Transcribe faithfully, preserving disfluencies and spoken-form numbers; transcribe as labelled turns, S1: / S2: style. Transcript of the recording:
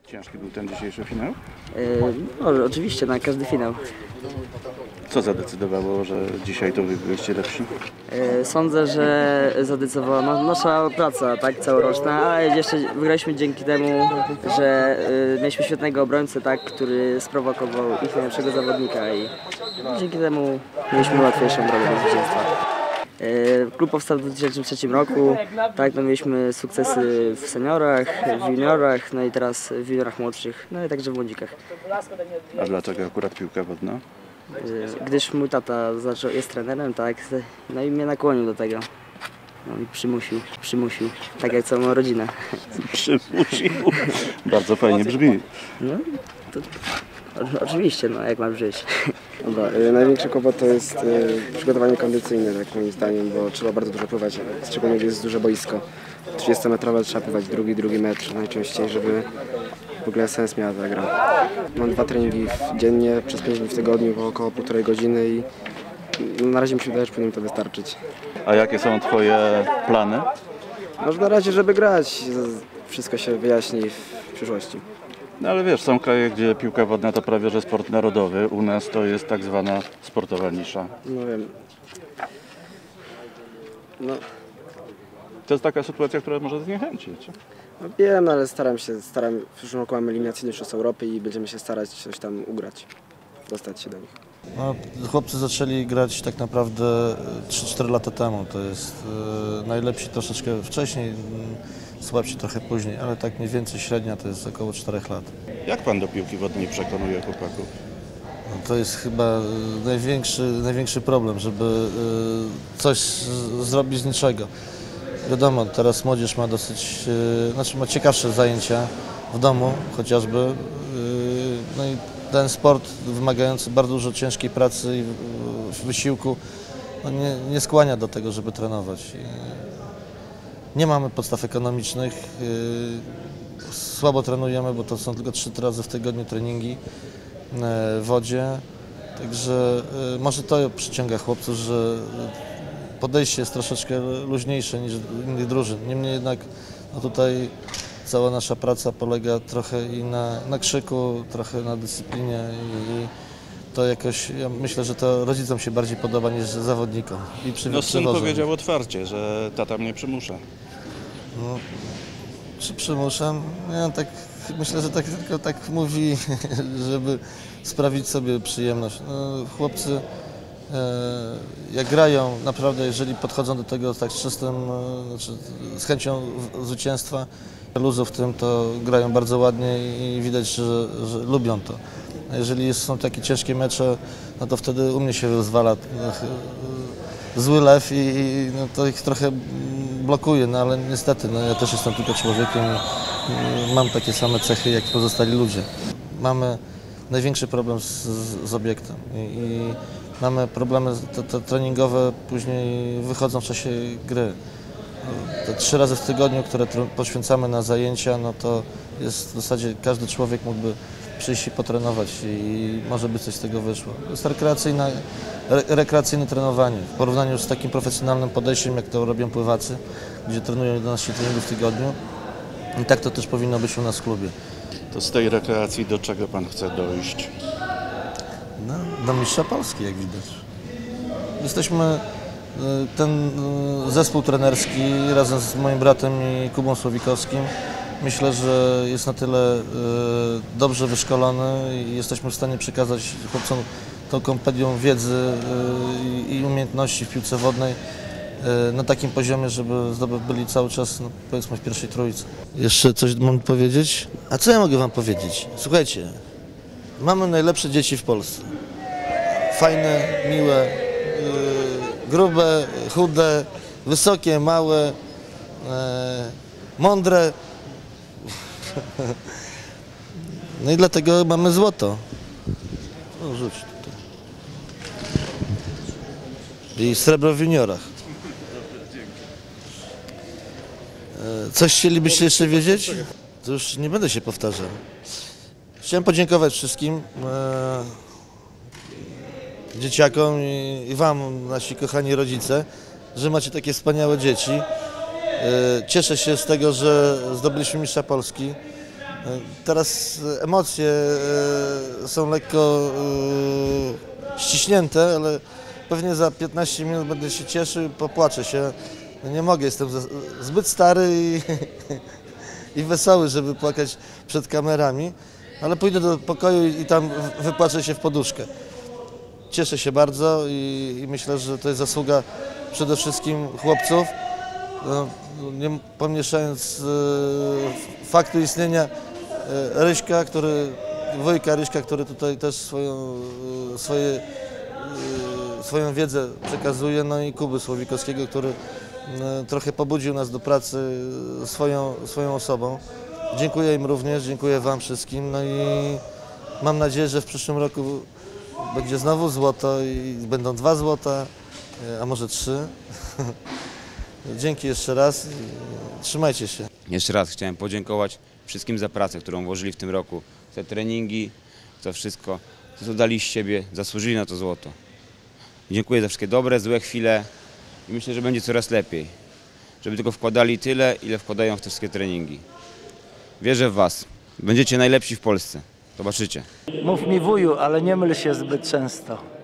S1: Ciężki był ten dzisiejszy finał?
S2: Yy, no, oczywiście, na każdy finał.
S1: Co zadecydowało, że dzisiaj to wy byliście lepsi?
S2: Yy, sądzę, że zadecydowała no, nasza praca, tak, całoroczna, ale jeszcze wygraliśmy dzięki temu, że yy, mieliśmy świetnego obrońcę, tak, który sprowokował ich najlepszego zawodnika i dzięki temu mieliśmy łatwiejszą drogę do zwycięstwa. Klub powstał w dwa tysiące trzecim roku, tak, no mieliśmy sukcesy w seniorach, w juniorach, no i teraz w juniorach młodszych, no i także w młodzikach.
S1: A dlaczego akurat piłka wodna?
S2: Gdyż mój tata zaczął, jest trenerem, tak, no i mnie nakłonił do tego. No i przymusił, przymusił, tak jak całą rodzinę.
S1: Przymusił. Bardzo fajnie brzmi.
S2: No, to, oczywiście, no jak ma brzmieć.
S3: Dobra, y, największy kłopot to jest y, przygotowanie kondycyjne, tak moim zdaniem, bo trzeba bardzo dużo pływać, szczególnie gdy jest duże boisko. trzydziestometrowe trzeba pływać drugi, drugi metr najczęściej, żeby w ogóle sens miała ta gra. Mam dwa treningi dziennie, przez pięć dni w tygodniu, po około półtorej godziny i no, na razie mi się wydaje, że powinno mi to wystarczyć.
S1: A jakie są twoje plany?
S3: Może na razie, żeby grać, wszystko się wyjaśni w przyszłości.
S1: No ale wiesz, są kraje, gdzie piłka wodna to prawie że sport narodowy. U nas to jest tak zwana sportowa nisza.
S3: No wiem. No,
S1: To jest taka sytuacja, która może zniechęcić.
S3: no wiem, ale staram się, staram, w przyszłym roku mamy eliminacyjny Mistrzostw Europy i będziemy się starać coś tam ugrać, dostać się do nich.
S4: No, chłopcy zaczęli grać tak naprawdę trzy cztery lata temu. To jest e, najlepsi troszeczkę wcześniej, słabsi trochę później, ale tak mniej więcej średnia to jest około czterech lat.
S1: Jak pan do piłki wodnej przekonuje chłopaków?
S4: No, to jest chyba największy, największy problem, żeby e, coś z, zrobić z niczego. Wiadomo, teraz młodzież ma dosyć, e, znaczy ma ciekawsze zajęcia w domu chociażby. E, no i ten sport wymagający bardzo dużo ciężkiej pracy i wysiłku no nie, nie skłania do tego, żeby trenować. Nie mamy podstaw ekonomicznych, słabo trenujemy, bo to są tylko trzy razy w tygodniu treningi w wodzie. Także może to przyciąga chłopców, że podejście jest troszeczkę luźniejsze niż innych drużyn. Niemniej jednak no tutaj cała nasza praca polega trochę i na, na krzyku, trochę na dyscyplinie i to jakoś, ja myślę, że to rodzicom się bardziej podoba niż zawodnikom. I przy,
S1: No syn powiedział otwarcie, że tata mnie przymusza.
S4: No, czy przymuszam? Ja tak, myślę, że tak, tylko tak mówi, żeby sprawić sobie przyjemność. No, chłopcy e, jak grają, naprawdę jeżeli podchodzą do tego tak z czystym, e, znaczy z chęcią zwycięstwa, luzu w tym, to grają bardzo ładnie i widać, że, że lubią to. A jeżeli są takie ciężkie mecze, no to wtedy u mnie się rozwala zły lew i, i no to ich trochę blokuje, no ale niestety, no ja też jestem tylko człowiekiem i mam takie same cechy jak pozostali ludzie. Mamy największy problem z, z obiektem i, i mamy problemy te, te treningowe, później wychodzą w czasie gry. Te trzy razy w tygodniu, które poświęcamy na zajęcia, no to jest w zasadzie każdy człowiek mógłby przyjść i potrenować i może by coś z tego wyszło. To jest rekreacyjne, re, rekreacyjne trenowanie w porównaniu z takim profesjonalnym podejściem, jak to robią pływacy, gdzie trenują jedenaście treningów w tygodniu i tak to też powinno być u nas w klubie.
S1: To z tej rekreacji do czego pan chce dojść?
S4: No, do mistrza Polski, jak widać. Jesteśmy ten zespół trenerski razem z moim bratem i Kubą Słowikowskim, myślę, że jest na tyle dobrze wyszkolony i jesteśmy w stanie przekazać chłopcom tą kompendium wiedzy i umiejętności w piłce wodnej na takim poziomie, żeby zdobyli cały czas, no, powiedzmy, w pierwszej trójce. Jeszcze coś mam powiedzieć? A co ja mogę wam powiedzieć? Słuchajcie, mamy najlepsze dzieci w Polsce. Fajne, miłe, grube, chude, wysokie, małe, e, mądre. No i dlatego mamy złoto. No, rzuć tutaj. I srebro w juniorach. E, coś chcielibyście jeszcze wiedzieć? To już nie będę się powtarzał. Chciałem podziękować wszystkim. E, dzieciakom i, i wam, nasi kochani rodzice, że macie takie wspaniałe dzieci. Cieszę się z tego, że zdobyliśmy mistrza Polski. Teraz emocje są lekko ściśnięte, ale pewnie za piętnaście minut będę się cieszył, popłaczę się. Nie mogę, jestem zbyt stary i, i wesoły, żeby płakać przed kamerami, ale pójdę do pokoju i tam wypłaczę się w poduszkę. Cieszę się bardzo i, i myślę, że to jest zasługa przede wszystkim chłopców. No, nie pomniejszając e, faktu istnienia e, Ryśka, który, wujka Ryśka, który tutaj też swoją, e, swoje, e, swoją wiedzę przekazuje, no i Kuby Słowikowskiego, który e, trochę pobudził nas do pracy swoją, swoją osobą. Dziękuję im również, dziękuję Wam wszystkim, no i mam nadzieję, że w przyszłym roku będzie znowu złoto i będą dwa złota, a może trzy. Dzięki jeszcze raz i trzymajcie się.
S5: Jeszcze raz chciałem podziękować wszystkim za pracę, którą włożyli w tym roku, za treningi, za wszystko, co dali z siebie, zasłużyli na to złoto. Dziękuję za wszystkie dobre, złe chwile i myślę, że będzie coraz lepiej, żeby tylko wkładali tyle, ile wkładają w te wszystkie treningi. Wierzę w Was, będziecie najlepsi w Polsce, zobaczycie.
S6: Mów mi wuju, ale nie myl się zbyt często.